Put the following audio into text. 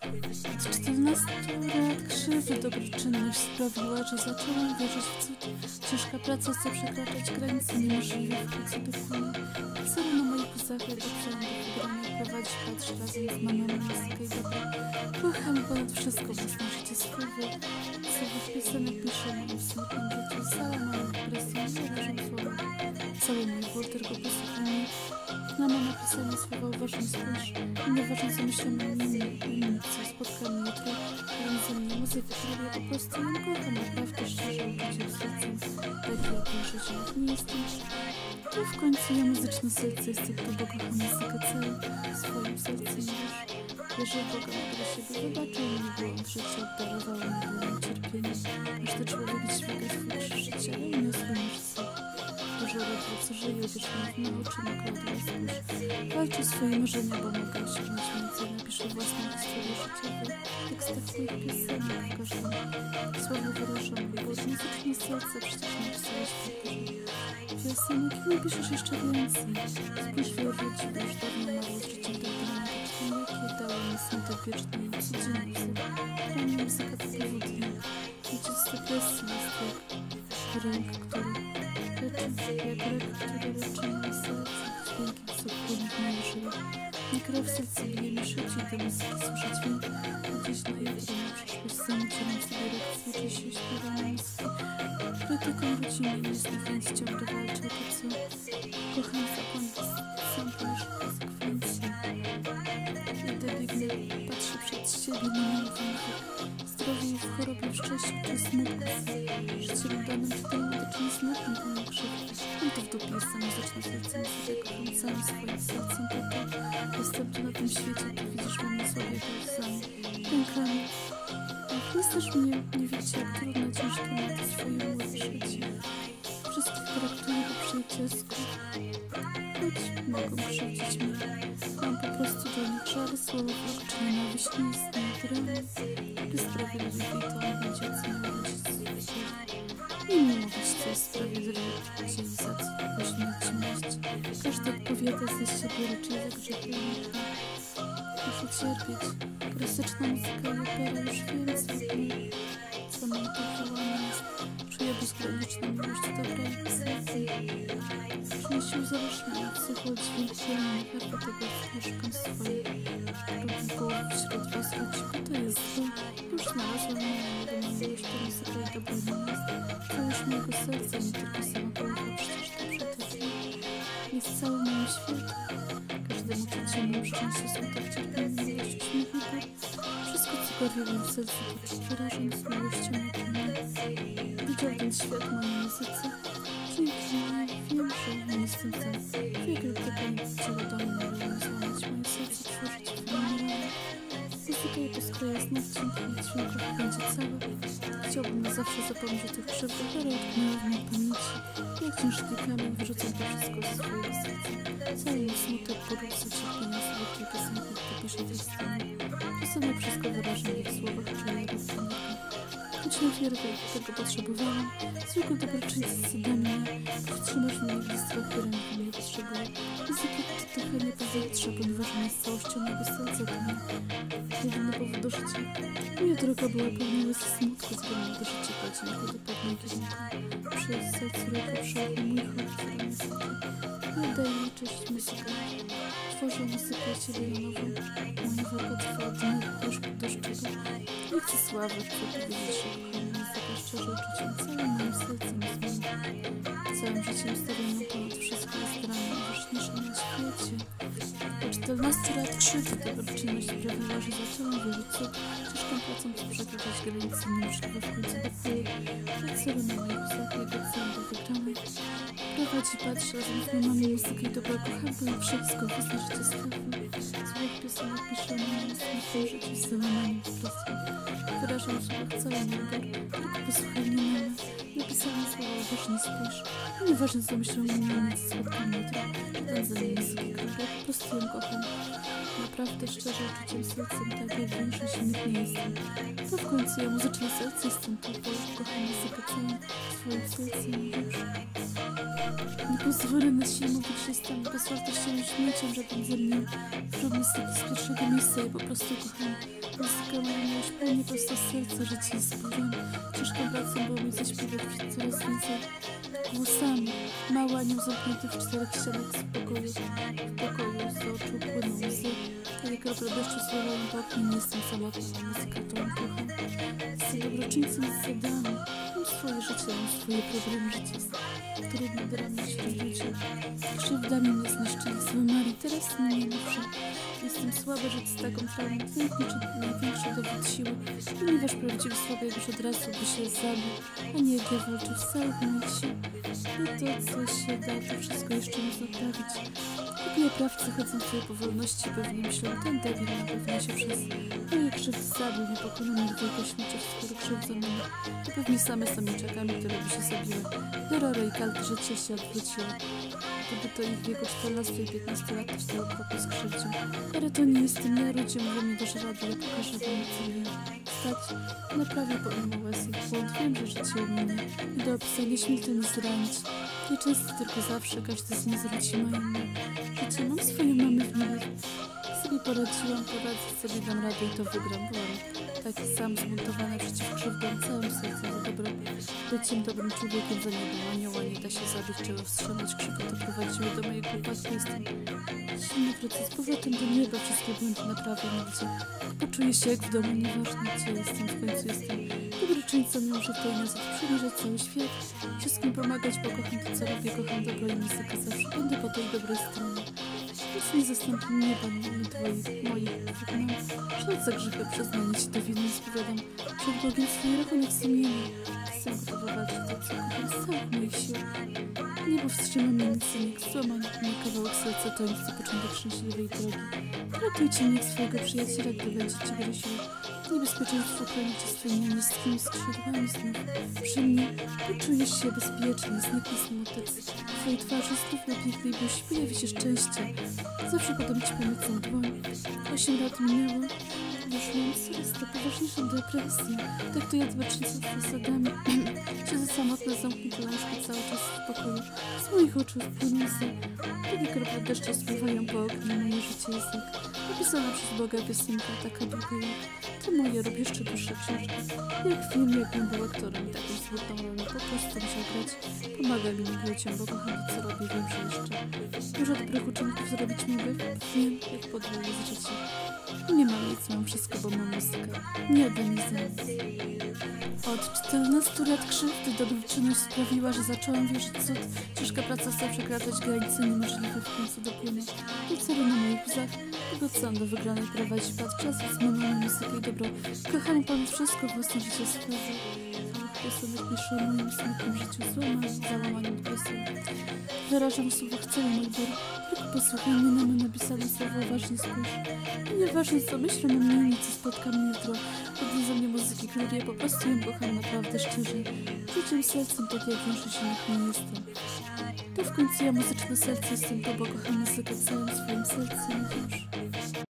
Od 14 lat krzywdy dobroczynność sprawiła, że zaczęłam wierzyć w cud. Ciężka praca chce przekraczać granice niemożliwe w końcu dokonać. Celu na moich ustach, jak zaczęłam do wybrania prowadzić, patrz razem z mamą muzykę i dobra. Kocham ponad wszystko własne życie spływy. Słowów piosenek piszę moim w smutnym życiu. Sala mam presję, nie wierzę słowa. Cały mój wolter go posłuchanie. Mama napisała słowa uważnie spójrz. I nieważne co myślę o innym, co spotka mnie jutro. Mam ze mnie muzykę, którą ja po prostu ją kocham. Naprawdę szczerze uczucie w sercu. Takie jak nasze życie nie jestem. I w końcu ja muzyczne serce jest tylko, bo kocham muzykę całą swoim sercem już. Wierzę w Boga, który siebie wybaczył mi błąd życia, obdarował mi błąd cierpienia. Każdy człowiek dźwiga swój krzyż życia, ja uniosłem już sobie. Dużo ledwo co żyje, wiesz mi na oczy na kładła spójrz. Walczę swoje marzenia, bo mogę osiągnąć więcej. Napiszę własną historię życiową. Tekstach swoich piosenek w każdym słowie wyrażam mój głos. Muzyczne serce przecież napisałeś piosenek i napiszesz jeszcze więcej. Spójrz wierzę ci, bo już dawno mało życia dodano. Jakie dało mi smutek wieczny i codzienny wzór. Dla mnie muzyka to powódnia. Wiecie, z depresji jest jak ręk, który leczy, jak ręk, który leczy moje serce. Dźwięki wsłuchów moich żył. Nie krew w sercu bije mi szybciej do muzyki słyszeć dźwięk. Gdzieś na jutro na przyszłość zamycieram sobie lekcje, czy się śpiewa muzyki. Krytyką rodziny jest niechęcią do walczy o to, co kocham zakon sam też konsekwencje. Kiedy biegnę, patrzę przed siebie, nie mam wątku. Zdrowie i w chorobie, w szczęściu czy smutku. Życiem danym czy teoretycznie smutnym pełnym krzywdy. Mam to w dupie, jestem muzycznym sercem, sobie kocham całym swoim sercem. Tylko jestem tu na tym świecie, tu widzisz mnie słabe łzami, rękami. Nie znasz mnie, nie wiecie, jak trudno ciężko na to swoje młode życie. Wszystkich traktuję po przyjacielsku, choć mogą krzywdzić mnie. Mam po prostu do nich żal, słowo wróg czy nienawiść nie istnieje dramy. Gdy sprawiedliwie to on będzie oceniał rodzic. Nie mówić, co jest sprawiedliwe, gdzie i za co pośmierć. Każdy odpowiada za siebie, raczej za grzechy. Muszę cierpieć. Klasyczna muzyka i opera już więcej od mnie. Co nam powołane jest. Czuję bezgraniczną miłość do dobra i serca. Przyniesie uzależnienie od sucho dźwiękiami. Herba tego wierzchą swojej. Robi głowę wśród was ludzi. To jest zło. Już znalazłam moją miłość do muzyka i dobra miłość. Całość mojego serca, nie tylko sama połowa. Przecież dobrze to wie. Jest cały mój świat. Każdemu codziennym szczęście smutek, cierpienie, miłość, uśmiech i ból. Wszystko, co bawiłem w sercu, to wyrażam z miłością na mnie. Widział ten świat w mojej muzyce. Dzięki niej wiem, że nie jestem sam. Wielkie pytanie ciała do mnie mogą złamać moje serce, tworzyć w moim ramię. Muzyka i to jasna, dzięki jej dźwięków będzie całe. Chciałbym na zawsze zapomnieć o tych krzywdach, ale utknęło w mojej pamięci. Jak ciężki kamień wyrzucam to wszystko ze swojego serca. Cały mój smutek, ból, cierpienie, słodkie piosenki, które piszę tej strony. Piosenek wszystko wyrażam w słowach, czuję rozpomnienia. Choć na wierwę tego potrzebowałam, zwykły dobroczyńcy zadał mnie. Powstrzymasz mnie w listwach, które mnie potrzebują. Muzyka to oddychanie powietrza, ponieważ ona jest całością mego serca dla mnie. Jedyny powód do życia. Moja droga była pełna łez smutku, zgodna do życia, godzinku do pewnej kierunku. Przez sercu ręka przełknął mój chód, który mnie słucha. Ja daję mi cześć muzykę. Tworzę muzykę ciebie nową. Moja warga trwa od dnia do szczytu. Nie chcę sławy, chcę powiedzieć, że kocham muzykę szczerze uczuciem, całym moim sercem jest całym życiem stawiam ponad wszystko jest dla mnie najważniejsze na świecie. Po 14 lat krzywdy dobroczynność sprawiła, że zaczęłam wierzyć, co ciężką pracą przekraczać granice niemożliwe w końcu dochuje. Że celu na moich ustach, jak cel do wygranej. Prowadzi, patrzy razem z mamami muzykę i dobra kocham, bo i wszystko własne życie strafi. Swoich piosenek piszę o moim smutnym życiu z załamami po prostu. Wyrażam w słowach cały mój ból, tylko posłuchaj mnie mama. Napisałam słowa uważnie spójrz. Nieważne co myślą o mnie z słodkami jutro. Ten za niej muzyki kropek, po prostu ją kocham. Naprawdę szczerze uczuciem sercem, tak jak większość innych nie jestem. To w końcu ja muzyczne serce jestem tu, bo kocham muzykę całym swoim sercem już. Nie pozwolę na siłę mówić, że jestem bezwartościowym śmieciem, że ten ze mnie w muzyki z pierwszego miejsca. Ja po prostu kocham muzykę zupełnie prosto z serca, życie jest bólem. Ciężką pracą było mi zaśpiewać przed coraz więcej głosami. Mały anioł zamknięty w 4 ścianach w pokoju z oczu płyną łzy. Ale krople deszczu sływają po oknie, nie jestem samotna, muzyka to kocham. Jestem dobroczyńcą z zadami. Mam swoje życie, mam swoje problemy, życie jest trudne dla mnie wśród ludzi. Krzywdami mnie zniszczyli, złamali, teraz mnie nie muszę. Jestem słaba, żyć z taką traumą, największy dowód siły. Ponieważ prawdziwy słaby już od razu by się zabił, a nie jak ja walczył z całych moich sił. I to, co się da, to wszystko jeszcze można naprawić. Lubię oprawcy chodzący po wolności, pewnie myślą, ten debil na pewno się przez moje krzywdy zabił, niepokonany tylko śmiecie w skóry krzywdzonymi. To pewnie same czakami, które by się zabiły. Horrory i kalty życie się odwróciły. Gdyby to ich w wieku 14 i 15 lat ktoś tego kroku skrzywdził. Ale to nie jestem ja, ludzie mówią mi dasz radę, ja pokażę wam, co wiem. Stać, naprawię pomimo łez i błąd, wiem, że życie minie. I do opisania śmiertelnie zranić. Nie często, tylko zawsze, każdy z nich zwróci moje imię. Życie, mam swoją mamę w niebie. Sobie poradziłam, poradzę sobie, dam radę i to wygram. Byłam taki sam zbuntowany przeciw krzywdom, całym sercem za dobro. Byciem dobrym człowiekiem za niebem anioła nie da się zabić, trzeba wstrzymać krzyku, to prowadziły do mojej upadku. Jestem silny proces, z powrotem do nieba, wszystkie błędy naprawię nigdzie. Poczuję się jak w domu, nieważne gdzie jestem, w końcu jestem dobroczyńcą, mimo że w tej nocy przymierzać cały świat. Wszystkim pomagać, bo kocham to, co robię, kocham dobro i muzykę zawsze. Będę po tej dobrej stronie. Nic nie zastąpi mnie, moich wykonam. Ślad za grzechy, przyznanie ci do winy, spowiadam przed Bogiem swój rachunek sumienia. Chcę gotować to, co kocham z całych moich sił. Niebo wstrzyma mnie nic, nikt złamany mnie kawałek serca, to nic to początek szczęśliwej drogi. Ratujcie mnie swojego przyjaciela, gdy będzie ci groził. Niebezpieczeństwo chronicie swoimi niskimi skrzydłami znów. Przy mnie poczujesz się bezpiecznie, zniknie smutek. W twojej twarzy znów na pięknej buzi pojawi się szczęście. Zawsze podam ci pomocną dłoń. 8 lat minęło. Już mam coraz to poważniejszą depresję. Tak to ja zobaczyłem z zasadami. Siedzę samotna, zamknięta łóżko cały czas w pokoju. Z moich oczu płyną łzy. Kiedy krople deszczu spływają po oknie, moje życie jest jak napisana przez Boga piosenka, taka długa jak to moje, robię jeszcze dłuższe książki. Jak film, jakbym był aktorem i taką smutną rolę, po prostu musiał grać. Pomaga mi ludziom, bo kocham to, co robię, wiem, że jeszcze dużo dobrych uczynków zrobić mogę. Wiem, jak podwójne jest życie. Nie mam nic, mam wszystko, bo mam muzykę. Nie ode mnie za nic. Od 14 lat krzywdy dobroczynność sprawiła, że zaczęłam wierzyć w cud. Ciężka praca chce przekraczać granice niemożliwe, w końcu dopłynę do celu na moich łzach. Tego co do wygranej prowadzi pad czas, zmamamy muzykę i dobro. Kocham ponad wszystko, własne życie stworzy. Piosenek piszę o moim smutnym życiu, załamanym depresją. Wyrażam słowo, chcę mój bór. Tylko posłuchaj mnie, na mnie napisane słowo, uważnie spójrz. I nieważne co myślę o mnie, co spotka mnie jutro. Podniosą mnie muzyki, które ja po prostu ją kocham naprawdę szczerze. Życiem, sercem, tak jak większość innych nie jestem. To w końcu ja muzyczne serce jestem to, bo kocham muzykę całym swoim sercem już.